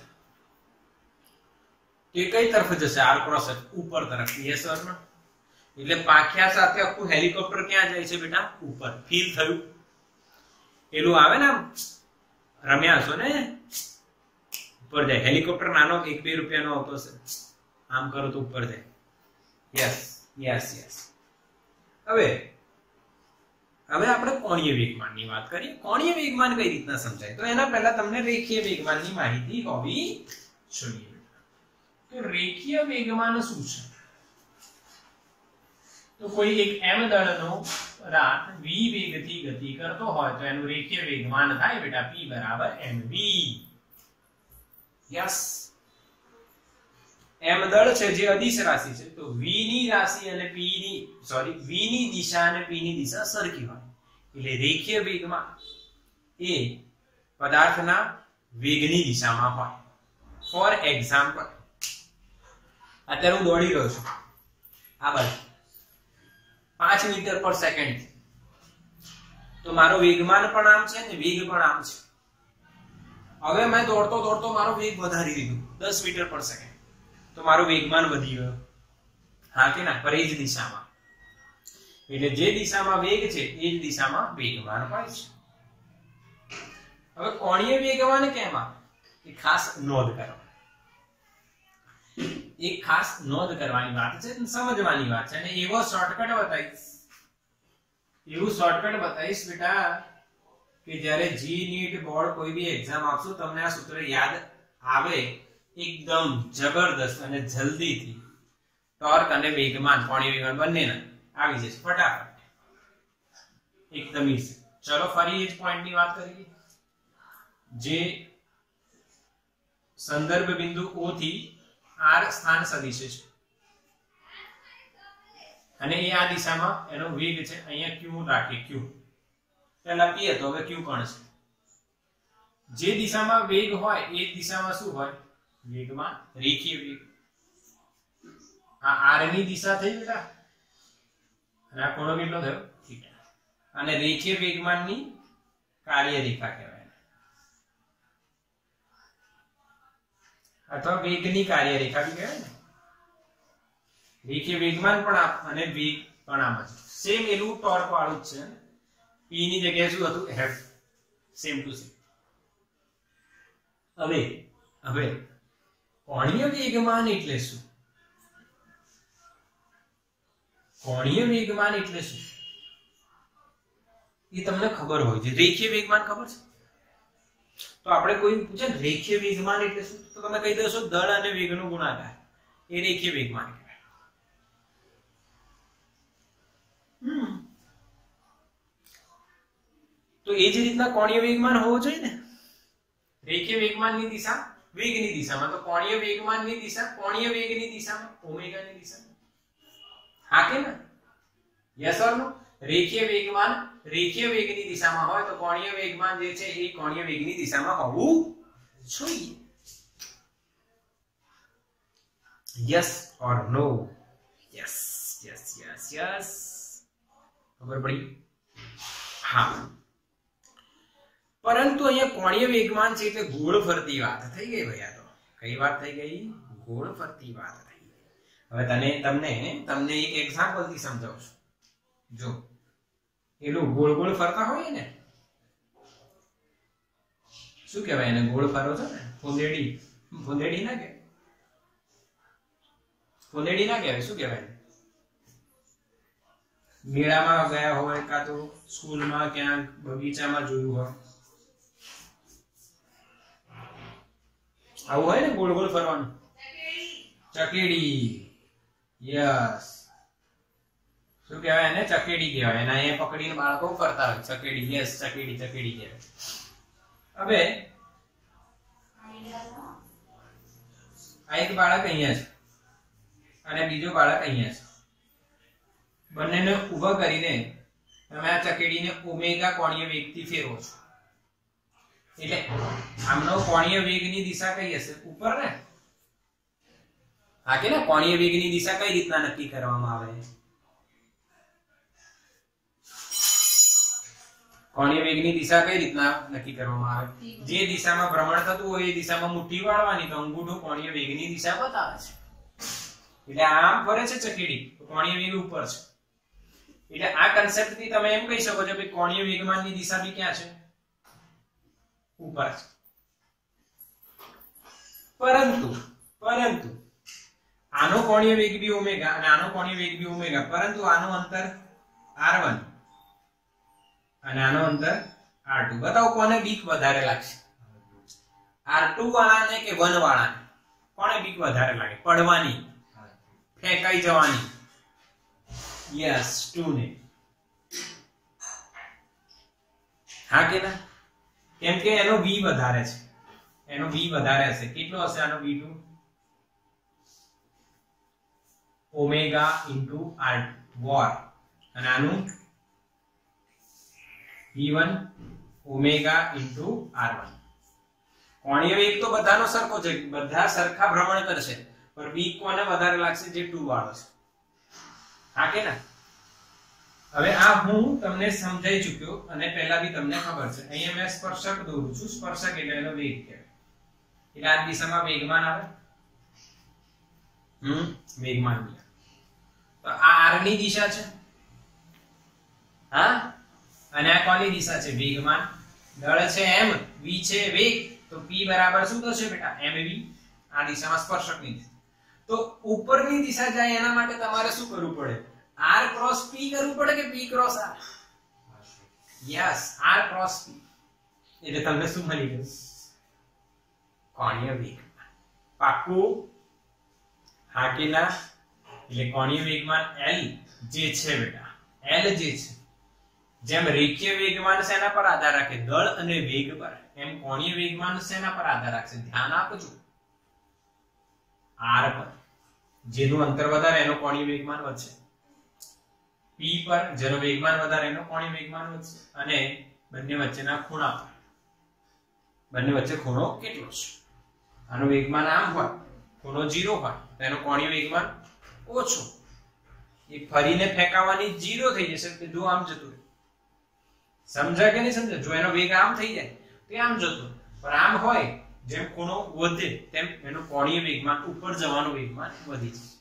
તો એ કઈ તરફ જશે? R ક્રોસ F ઉપર તરફ. Yes or no? એટલે પાંખિયા સાથે આખું હેલિકોપ્ટર ક્યાં જાય છે બેટા? ઉપર. ફીલ થયું? પેલું આવે ને આમ રમ્યા છો ને, ઉપર જાય. હેલિકોપ્ટર નાનો 1-2 રૂપિયાનો આવતો છે, આમ કરો તો ઉપર જાય. Yes yes yes. હવે આપણે કોણીય વેગમાનની વાત કરીએ. કોણીય વેગમાન કઈ રીતના સમજાય? તો એના પહેલા તમને રેખીય વેગમાનની માહિતી હોવી જોઈએ. તો રેખીય વેગમાન શું છે? તો કોઈ એક m દળનો પદાર્થ v વેગથી ગતિ કરતો હોય તો એનું રેખીય વેગમાન થાય બેટા p બરાબર mv. યસ. m દળ છે જે અદિશ રાશિ છે તો v ની રાશિ અને v ની દિશા અને p ની દિશા સરખી હોય એટલે રેખીય વેગમાન એ પદાર્થના વેગની દિશામાં હોય. ફોર એક્ઝામ્પલ, અત્યારે હું દોડી રહ્યો છું આ બાજુ 5 મીટર પર સેકન્ડ તો મારો વેગમાન પણ આમ છે ને વેગ પણ આમ છે. હવે મેં દોડતો દોડતો મારો વેગ વધારી દીધો 10 મીટર પર સેકન્ડ તો મારો વેગમાન વધી ગયો. હા કે ના? પર એ જ દિશામાં. એટલે જે દિશામાં વેગ છે એ જ દિશામાં વેગમાન હોય છે. હવે કોણીય વેગમાન કેમ આવે એ ખાસ નોંધ કરો. એક ખાસ નોંધ કરવાની વાત છે, સમજવાની વાત છે અને એવો શોર્ટકટ બતાવીશ બેટા કે જ્યારે જી નીટ બોર્ડ કોઈ બી એક્ઝામ આપશો તમને આ સૂત્ર યાદ આવે એકદમ જબરદસ્ત અને જલ્દીથી. ટોર્ક અને વેગમાન, કોણીય વેગમાન બંનેના આવી જશે ફટાફટ, એકદમ ઈઝી. ચલો ફરી એ જ પોઈન્ટની વાત કરીએ. જે સંદર્ભ બિંદુ O થી R સ્થાન સદિશ છે અને એ આ દિશામાં એનો વેગ છે. અહીંયા q રાખીએ. q પહેલા p હતો, હવે q કણ છે. જે દિશામાં વેગ હોય એ દિશામાં શું હોય? વેગમાન, રેખીય વેગ. આ r ની દિશા થઈ બેટા અને આ ખૂણો કેટલો થયો? થીટા. અને રેખીય વેગમાનની કાર્ય રેખા કહેવાય અથવા વેગની કાર્ય રેખા બી કહેવાય ને. રેખીય વેગમાન પણ અને વેગ પણ આમ જ સેમ એનું ટોર્ક વાળું જ છે. p ની જગ્યાએ શું હતું? f. Same to same. હવે કોણીય વેગમાન એટલે શું? કોણીય વેગમાન એટલે શું એ તમને ખબર હોય છે. રેખીય વેગમાન ખબર છે? તો આપણે કોઈ પૂછે રેખીય વેગમાન એટલે શું તો તમે કહી દેશો દળ અને વેગનો ગુણાકાર. એ રેખીય વેગમાન કહેવાય। તો એ જ રીતના કોણીય વેગમાન હોવો જોઈએ ને। રેખીય વેગમાનની દિશા વેગની દિશામાં, તો કોણીય વેગમાનની દિશા કોણીય વેગની દિશામાં, ઓમેગાની દિશામાં। હા કે ના? Yes or no? રેખીય વેગમાન રેખીય વેગની દિશામાં હોય તો કોણીય વેગમાન જે છે એ કોણીય વેગની દિશામાં હોવું જોઈએ। Yes or no? Yes yes yes yes, ખબર પડી? હા। પરંતુ અહીંયા કોણીય વેગમાન છે એટલે ગોળ ફરતી વાત થઈ ગઈ ભાઈ। આ તો કઈ વાત થઈ ગઈ? ગોળ ફરતી વાત થઈ ગઈ। હવે તમને એક એક્ઝામ્પલ થી સમજાવું છું। જો એલું ગોળ ગોળ ફરતા હોય ને, શું કહેવાય એને? ગોળ ફરો છો ને, ફૂંદેડી ના કહેવાય? ફૂંદેડી ના કહેવાય, શું કહેવાય? મેળામાં ગયા હોય કાં તો સ્કૂલમાં ક્યાંક બગીચામાં જોયું હોય, આવું હોય ને ગોળ ગોળ ફરવાનું, ચકેડી। યસ, શું કહેવાય એને? ચકેડી કહેવાય। અને અહીંયા પકડીને બાળકો ફરતા હોય, ચકેડી। યસ, ચકેડી કહેવાય। હવે આ એક બાળક અહીંયા છે અને બીજો બાળક અહીંયા છે, બંનેને ઊભા કરીને તમે આ ચકેડીને ઓમેગા કોણીય વેગથી ફેરવો છો, એટલે આમનો કોણીય વેગની દિશા કઈ હશે? ઉપર ને? હા કે ના? કોણીય વેગની દિશા કઈ રીતના નક્કી કરવામાં આવે? કોણીય વેગની દિશા કઈ રીતના નક્કી કરવામાં આવે? જે દિશામાં ભ્રમણ થતું હોય એ દિશામાં મુઠ્ઠી વાળવાની, તો અંગૂઠો કોણીય વેગની દિશા બતાવે છે। એટલે આમ ફરે છે ચકેડી તો કોણીય વેગ ઉપર છે, એટલે આ કન્સેપ્ટ થી તમે એમ કહી શકો છો કે કોણીય વેગમાનની દિશા બી ક્યાં છે? ઉપર છે। પરંતુ આનો કોણીય વેગ બી ઓમેગા અને આનો કોણીય વેગ બી ઓમેગા, પરંતુ આનો અંતર r1 અને આનો અંતર r2। બતાવો કોને બીક વધારે લાગશે? r2 વાળાને કે 1 વાળાને? કોને બીક વધારે લાગે? પડવાની, ફેંકાઈ જવાની? યસ, 2 ને। હા કે ના? કેમ કે એનો v વધારે છે, એનો v વધારે હશે। કેટલો હશે આનો v2? Omega into r2 war, અને આનું v1 ઓમેગા ઇન્ટુ r1। કોણીય વેગ તો બધાનો સરખો છે, બધા સરખા ભ્રમણ કરશે, પણ બીક કોને વધારે લાગશે? જે 2 વાળો છે। હા કે ના? હવે આ હું તમને સમજાઈ ચૂક્યો અને પહેલા બી તમને ખબર છે। અહીંયા મેં સ્પર્શક દોરું છું, સ્પર્શક એટલે એનો વેગ કહેવાય, એટલે આ દિશામાં વેગમાન આવે, વેગમાન। તો આ r ની દિશા છે, હા, અને આ કોની દિશા છે? વેગમાન। દળ છે m, v છે વેગ, તો p બરાબર શું થશે બેટા? mv। આ દિશામાં સ્પર્શકની દિશા, તો ઉપરની દિશા જાય એના માટે તમારે શું કરવું પડે? r ક્રોસ p કરવું પડે કે p cross r? Yes, r cross p, એટલે તમને શું મળી ગયું? કોણીય વેગમાન। પાક્કું? હા કે ના? એટલે કોણીય વેગમાન l જે છે બેટા, l જે છે, જેમ રેખીય વેગમાન શેના પર આધાર રાખે? દળ અને વેગ પર, એમ કોણીય વેગમાન શેના પર આધાર રાખશે? ધ્યાન આપજો, r પર। જેનું અંતર વધારે એનો કોણીય વેગમાન વધશે, p પર જેનો વેગમાન વધારે એનો કોણીય વેગમાન વધશે, અને બંને વચ્ચેના ખૂણા પર, બંને વચ્ચે ખૂણો કેટલો છે? આનો વેગમાન આમ હોય, ખૂણો 0 હોય, તો એનો કોણીય વેગમાન ઓછો, એ ફરીને ફેંકાવાની 0 થઈ જશે, કે જો આમ જતું, સમજા કે નહીં સમજા? જો એનો વેગ આમ થઈ જાય તો આમ જતું, પણ આમ હોય, જેમ ખૂણો વધે તેમ એનો કોણીય વેગમાન ઉપર જવાનું વેગમાન વધી જાય।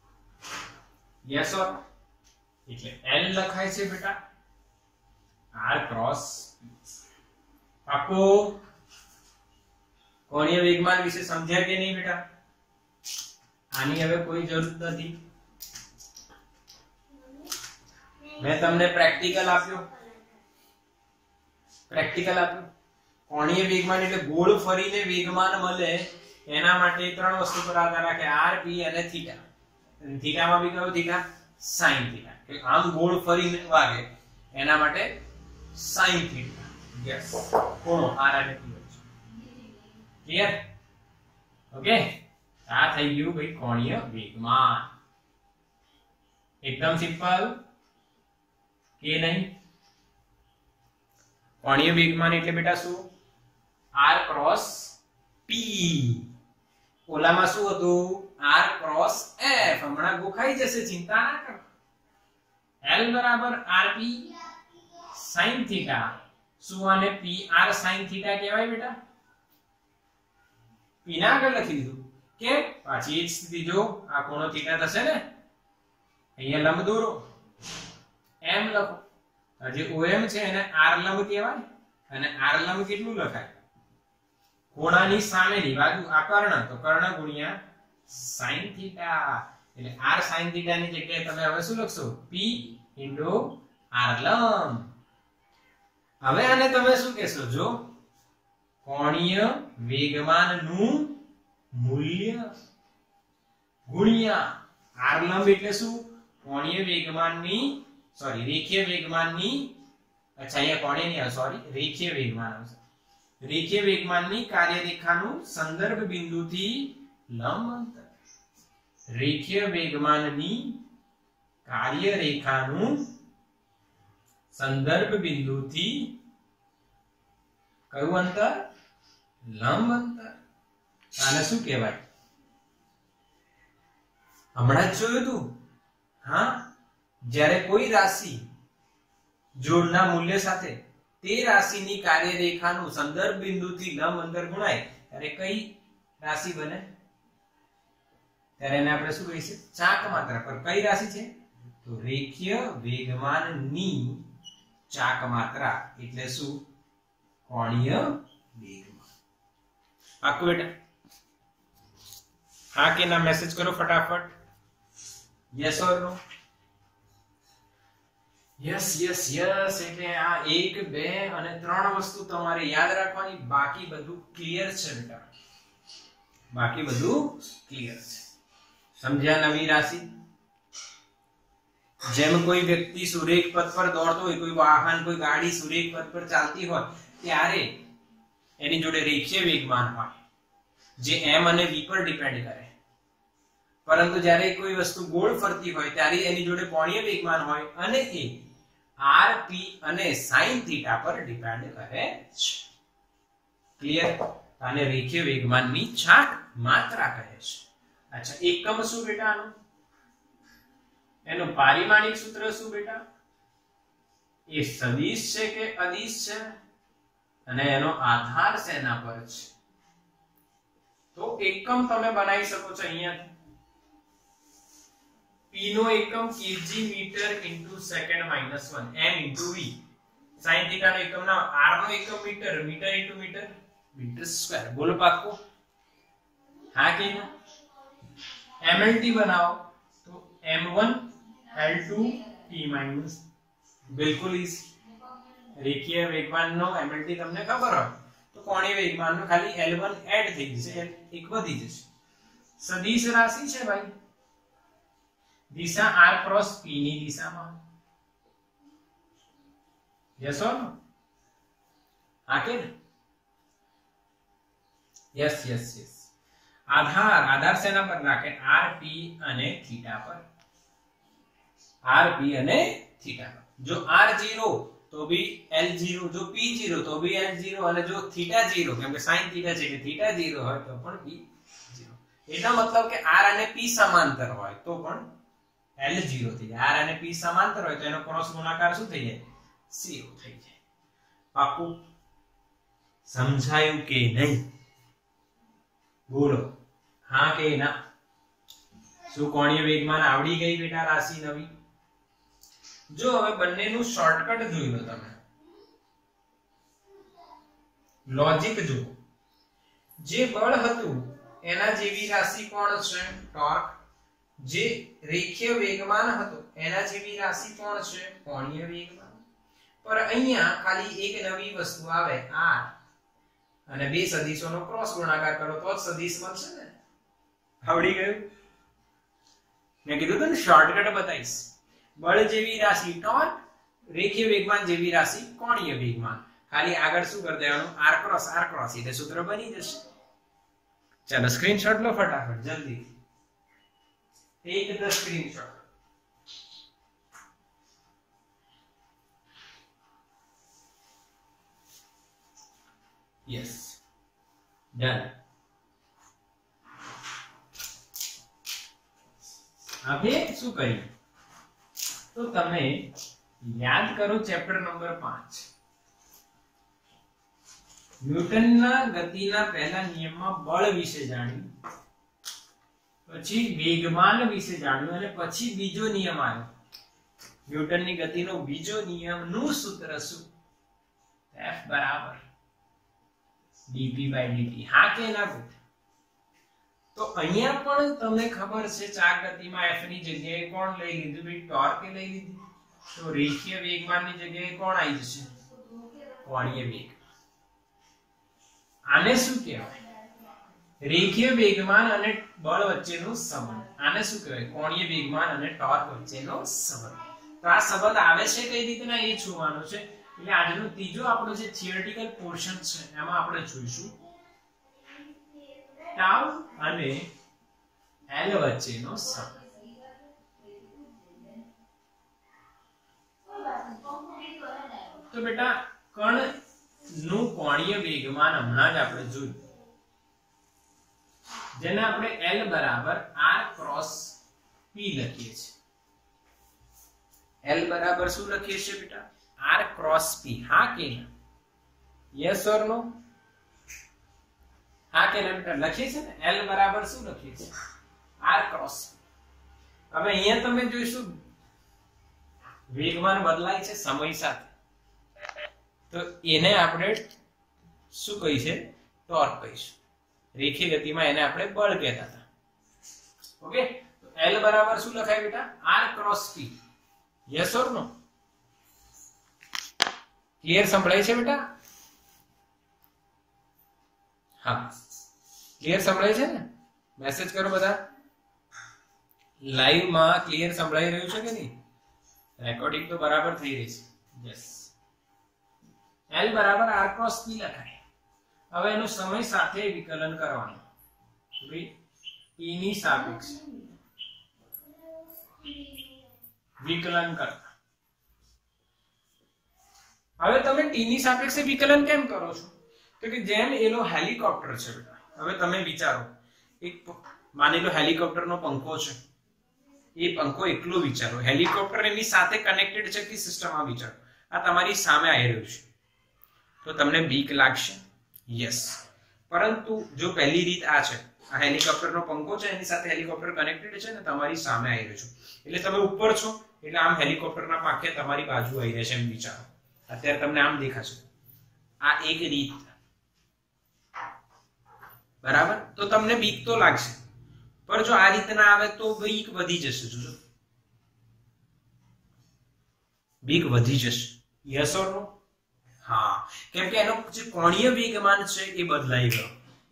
Yes or? એટલે l લખાય છે બેટા r ક્રોસ p। પાકો? કોણીય વેગમાન વિશે સમજ્યા કે નહીં બેટા? આની હવે કોઈ જરૂર નથી, મેં તમને પ્રેક્ટિકલ આપ્યો, કોણીય વેગમાન એટલે ગોળ ફરીને વેગમાન મળે એના માટે ત્રણ વસ્તુ પર આધાર રાખે, r p અને થીટા. થીટામાં બી કયો થીટા? sin theta. કે આમ ગોળ ફરીને વાગે એના માટે sin થીટા. યસ, કોણો r અને p વચ્ચે. ક્લિયર? ઓકે, આ થઈ ગયું ભાઈ કોણીય વેગમાન. એકદમ સિમ્પલ કે નહીં? કોણીય વેગમાન એટલે બેટા શું? r cross p. ઓલામાં શું હતું? r cross f. હમણાં ગોખાઈ જશે, ચિંતા ના કર. l બરાબર rp sin થીટા. શું આને pr sin થીટા કહેવાય બેટા? p ના આગળ લખી દીધું કે પાછી એ જ સ્થિતિ જો, આ કોણો થીટા થશે ને, અહીંયા લંબ દોરો, m લખો. જે OM છે એને r લંબ કહેવાય. અને r લંબ કેટલું લખાય? કોણાની સામેની બાજુ આ કર્ણ, તો કર્ણ ગુણ્યા sin થીટા. એટલે r sin થીટા ની જગ્યાએ તમે હવે શું લખશો? p r લંબ. હવે આને તમે શું કહેશો? જો કોણીય વેગમાનનું મૂલ્ય ગુણ્યા r લંબ એટલે શું? કોણીય વેગમાનની રેખીય વેગમાનની, અચ્છા અહીંયા કોણીય નહીં આવે, સોરી, રેખીય વેગમાન આવશે. રેખીય વેગમાનની કાર્યરેખાનું સંદર્ભ બિંદુથી લંબ અંતર. રેખીય વેગમાનની કાર્યરેખાનું સંદર્ભ બિંદુથી કયું અંતર? લંબ અંતર. આને શું કહેવાય? હમણાં જ જોયું તું. હા, જ્યારે કોઈ રાશિ જોડના મૂલ્ય સાથે તે રાશિની કાર્યરેખાનું સંદર્ભ બિંદુથી લંબ અંતર ગુણાય ત્યારે કઈ રાશિ બને? ત્યારે એને આપણે શું કહીશું? ચાક માત્રા. પર કઈ રાશિ છે? તો રેખીય વેગમાનની ચાક માત્રા એટલે શું? કોણીય વેગમાન. આખું બેટા હા કે ના મેસેજ કરો ફટાફટ. Yes or no? Yes yes yes. એટલે આ 1 2 અને 3 વસ્તુ તમારે યાદ રાખવાની. બાકી બધું ક્લિયર છે બેટા, બાકી બધું ક્લિયર છે. સમજ્યા? નવી રાશિ જેમ કોઈ વ્યક્તિ સુરેખ પથ પર દોડતો હોય, કોઈ વાહન, કોઈ ગાડી સુરેખ પથ પર ચાલતી હોય ત્યારે એની જોડે રેખીય વેગમાન હોય જે m અને v પર ડિપેન્ડ કરે. પરંતુ જ્યારે કોઈ વસ્તુ ગોળ ફરતી હોય ત્યારે એની જોડે કોણીય વેગમાન હોય અને એ r p અને sin થીટા પર ડિપેન્ડ કરે છે. ક્લિયર? આને રેખીય વેગમાનની ચાક માત્રા કહે છે. અચ્છા, એકમ શું બેટા આનું? એનું પારિમાણિક સૂત્ર શું બેટા? એ સદિશ છે કે અદિશ છે? અને એનો આધાર શેના પર છે? તો એકમ તમે બનાવી શકો છો અહીંયાથી. p નો એકમ kg metre into second minus 1 m into v. sin theta નો એકમ ના r નો એકમ metre, metre into metre, metre square. બોલો પાક્કો? હા કે ના? mlt બનાવો તો m1 l2 t માઈનસ. બિલકુલ ઈઝી. રેખીય વેગમાનનો mlt તમને ખબર હોય તો કોણીય વેગમાનનો ખાલી l1 એડ થઈ જશે, એક વધી જશે. સદિશ રાશિ છે ભાઈ. દિશા r ક્રોસ p ની દિશામાં. Yes or no? હા કે? Yes yes yes. આધાર શેના પર રાખે? r p અને થીટા પર. r p અને થીટા પર. જો r0 તો બી l0, જો p0 તો બી l0, અને જો થીટા 0 કેમ કે sin થીટા છે કે થીટા 0 હોય તો પણ p0. એનો મતલબ કે r અને p સમાંતર હોય તો પણ l0 થઈ જાય. r અને p સમાંતર હોય તો એનો ક્રોસ ગુણાકાર શું થઈ જાય? 0 થઈ જાય. પાક્કું? સમજાયું કે નહીં? બોલો હા કે ના? શું કોણીય વેગમાન આવડી ગઈ બેટા રાશિ નવી? જો હવે બંનેનું શોર્ટકટ જોઈ લો તમે. લોજિક જુઓ. જે બળ હતું એના જેવી રાશિ કોણ છે? ટોર્ક. જે રેખીય વેગમાન હતો એના જેવી રાશિ કોણ છે? કોણીય વેગમાન. પર અહીંયા ખાલી એક નવી વસ્તુ આવે, r અને બે સદિશોનો ક્રોસ ગુણાકાર કરો તો જ સદિશ મળશે ને. આવડી ગયું. મેં કીધું તો ને શોર્ટકટ બતાવીશ. બળ જેવી રાશિ ટોર્ક, રેખીય વેગમાન જેવી રાશિ કોણીય વેગમાન. ખાલી આગળ શું કરી દેવાનું? r ક્રોસ એટલે સૂત્ર બની જશે. ચાલો સ્ક્રીનશોટ લો ફટાફટ જલ્દી. Take the screenshot. Yes, done. હવે શું કરીએ તો તમે યાદ કરો ચેપ્ટર નંબર 5. ન્યૂટનના ગતિના પહેલા નિયમમાં બળ વિશે જાણ્યું, પછી વેગમાન વિશે જાણ્યું અને પછી બીજો નિયમ આવ્યો. ન્યૂટનની ગતિનો બીજો નિયમનું સૂત્ર શું? F બરાબર dp/dt. હા કે ના બેટા? તો અહીંયા પણ તમને ખબર છે ચાર ગતિમાં f ની જગ્યાએ કોણ લઈ લીધું? ભાઈ ટોર્ક લઈ લીધી. તો રેખીય વેગમાનની જગ્યાએ કોણ આવી જશે? કોણીય વેગ. આને શું કહેવાય? રેખીય વેગમાન અને બળ વચ્ચેનો સંબંધ. આને શું કહેવાય? કોણીય વેગમાન અને ટોર્ક વચ્ચેનો સંબંધ. તો આ સંબંધ આવે છે કઈ રીતના એ જોવાનું છે. એટલે આજનો ત્રીજો આપણો જે થિયરિટિકલ પોર્શન છે એમાં આપણે જોઈશું ટાઉ અને એલ વચ્ચેનો સંબંધ. તો બેટા કણ નું કોણીય વેગમાન હમણાં જ આપણે જોયું, જેને આપણે L બરાબર r ક્રોસ p લખીએ છીએ. L બરાબર શું લખીએ છીએ બેટા? r cross p. હા કે ના? Yes or no? હા કે ના બેટા? લખીએ છીએ ને L બરાબર શું લખીએ છીએ? r cross p. હવે અહીંયા તમે જોઈશું વેગમાન બદલાય છે સમય સાથે, તો એને આપણે શું કહીશું? ટોર્ક કહીશું. રેખીય ગતિમાં એને આપણે બળ કહેતા હતા. ઓકે, તો L બરાબર શું લખાય બેટા? r cross p. Yes or no? Clear સંભળાય છે બેટા? હા, ક્લિયર સંભળાય છે ને? મેસેજ કરો બધા. લાઈવ માં ક્લિયર સંભળાઈ રહ્યું છે કે નહીં? રેકોર્ડિંગ તો બરાબર થઈ રહી છે. યસ, L બરાબર r ક્રોસ p લખાય. હવે એનું સમય સાથે વિકલન કરવાનું. ભાઈ t ની સાપેક્ષે વિકલન કરતા. હવે તમે t ની સાપેક્ષે વિકલન કેમ કરો છો? તો કે જેમ એનો હેલિકોપ્ટર છે બેટા. હવે તમે વિચારો, એક માની લો હેલિકોપ્ટરનો પંખો છે. એ પંખો એકલો વિચારો, હેલિકોપ્ટર એની સાથે કનેક્ટેડ છે કે સિસ્ટમમાં વિચારો. આ તમારી સામે આવી રહ્યું છે તો તમને બીક લાગશે? યસ. પરંતુ જો પહેલી રીત આ છે, આ હેલિકોપ્ટરનો પંખો છે એની સાથે હેલિકોપ્ટર કનેક્ટેડ છે ને તમારી સામે આવી રહ્યું છે, એટલે તમે ઉપર છો એટલે આમ હેલિકોપ્ટરના પાંખે તમારી બાજુ આવી રહે છે એમ વિચારો. અત્યારે તમને આમ દેખાશે. આ એક રીત, બરાબર? તો તમને બીક તો લાગશે, પણ જો આ રીત ના આવે તો બીક વધી જશે. જોજો, બીક વધી જશે. Yes or no? હા, કેમ કે એનો જે કોણીય વેગમાન છે એ બદલાઈ ગયો.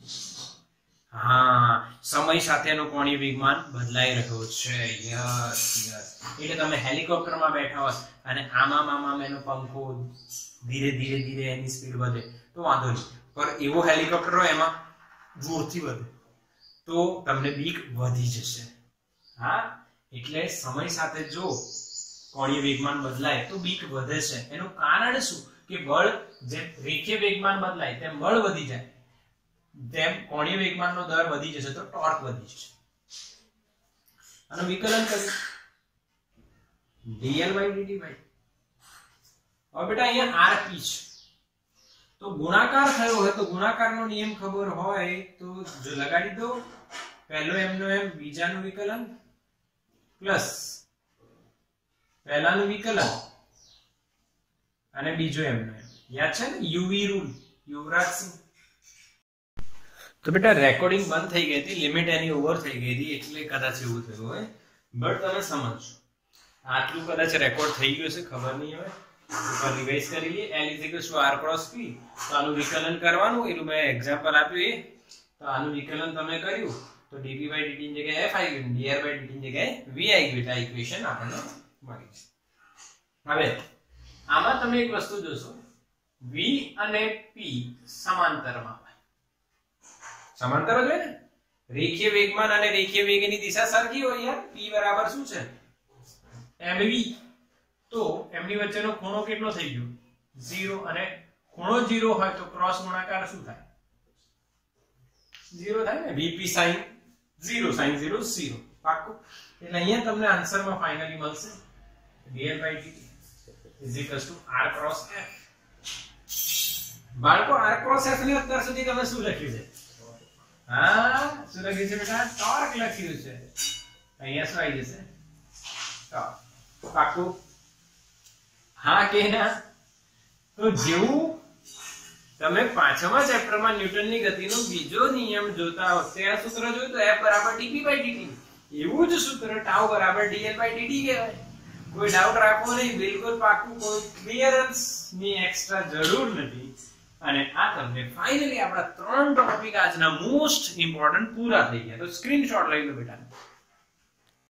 હા, સમય સાથેનો કોણીય વેગમાન બદલાઈ રહ્યો છે. Yes yes. એટલે તમે હેલિકોપ્ટરમાં બેઠા હોત અને આમાં એનો પંખો ધીરે ધીરે ધીરે એની સ્પીડ વધે તો વાંધો નહીં, પણ એવો હેલિકોપ્ટર હોય એમાં જોરથી વધે તો તમને બીક વધી જશે. હા, એટલે સમય સાથે જો કોણીય વેગમાન બદલાય તો બીક વધે છે. એનું કારણ શું? કે બળ જેમ રેખીય વેગમાન બદલાય તેમ બળ વધી જાય, તેમ કોણીય વેગમાનનો દર વધી જશે તો ટોર્ક વધી જશે. આનું વિકલન કરીએ dl/dt. હવે બેટા અહીંયા rp છે તો ગુણાકાર થયો હોય તો ગુણાકારનો નિયમ ખબર હોય તો જો લગાડી દો. પહેલો m નો m, બીજાનું વિકલન પ્લસ પહેલાનું વિકલન અને બીજો m નો m. યાદ છે ને uv રૂલ? યુવરાજ સિંહ. તો બેટા રેકોર્ડિંગ બંધ થઈ ગઈ હતી, લિમિટ એની ઓવર થઈ ગઈ હતી એટલે કદાચ એવું થયું હોય, બટ તમે સમજજો. આટલું કદાચ રેકોર્ડ થઈ ગયું છે, ખબર નહીં હવે. ઉપર રિવાઇઝ કરી લઈએ L r cross p તો આનું વિકલન કરવાનું એનું મેં એક્ઝામ્પલ આપ્યું એ તો આનું વિકલન તમે કર્યું તો dp by dt ની જગ્યાએ f આવી ગયું dr by dt ની જગ્યાએ v આવી ગયું એટલે આ ઇક્વેશન આપણને મળી છે હવે આમાં તમે એક વસ્તુ જોશો v અને p સમાંતરમાં હોય સમાંતર જ હોય ને રેખીય વેગમાન અને રેખીય વેગની દિશા સરખી હોય યાર p બરાબર શું છે mv તો m ની વચ્ચેનો ખૂણો કેટલો થઈ ગયો 0 અને ખૂણો 0 હોય તો ક્રોસ ગુણાકાર શું થાય 0 થાય ને vp sin 0 sin 0 0 પાક્કું એટલે અહીંયા તમને આન્સરમાં ફાઇનલી મળશે dl by dt r cross f બાળકો r cross f ને અત્યાર સુધી તમે શું લખ્યું છે હા શું લખ્યું છે બેટા ટોર્ક લખ્યું છે અહીંયા શું આવી જશે ટોર્ક પાક્કું હા કે ના તો જેવું તમે પાંચમા ચેપ્ટરમાં ન્યૂટનની ગતિનો બીજો નિયમ જોતા હો ત્યાં સૂત્ર જોયું તો f dp by dt એવું જ સૂત્ર tau dl by dt કહેવાય કોઈ ડાઉટ રાખવો નહીં બિલકુલ પાક્કું કોઈ ક્લિયરન્સ ની એક્સ્ટ્રા જરૂર નથી અને આ તમને ફાઇનલી આપણા ત્રણ ટોપિક આજના મોસ્ટ ઇમ્પોર્ટન્ટ પૂરા થઈ ગયા તો સ્ક્રીનશોટ લઈ લો બેટા